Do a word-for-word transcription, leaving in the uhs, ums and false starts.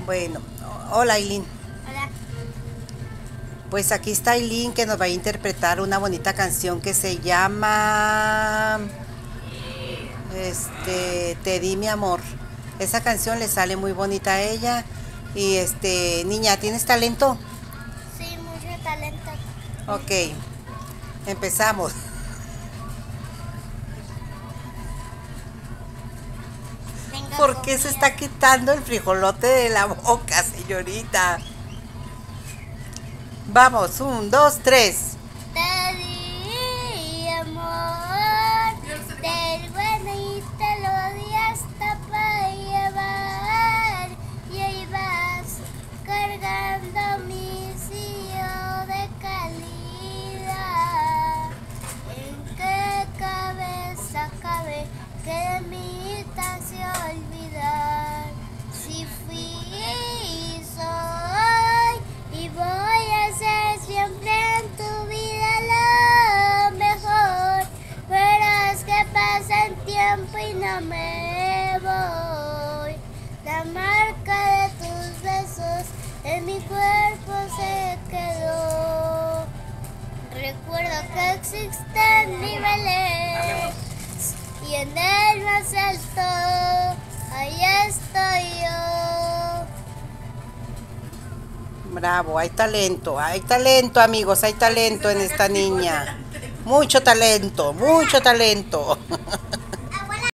Bueno, hola Aileen. Hola. Pues aquí está Aileen que nos va a interpretar una bonita canción que se llama este Te di mi amor. Esa canción le sale muy bonita a ella. Y este, niña, ¿tienes talento? Sí, mucho talento. Ok, empezamos. Tengo ¿Por qué se comida. está quitando el frijolote de la boca, señorita? Vamos, un, dos, tres. Te di amor, del bueno y te lo di hasta para llevar. Y ahí vas cargando mi sello de calidad. ¿En qué cabeza cabe que de mí te hace olvidar? Si fui y soy y voy a ser siempre en tu vida lo mejor, pero es que pasa el tiempo y no me voy. La marca de tus besos en mi cuerpo se quedó. Recuerdo que existen niveles y en el más alto, ahí estoy yo. Bravo, hay talento, hay talento, amigos, hay talento en esta niña. Mucho talento, mucho talento.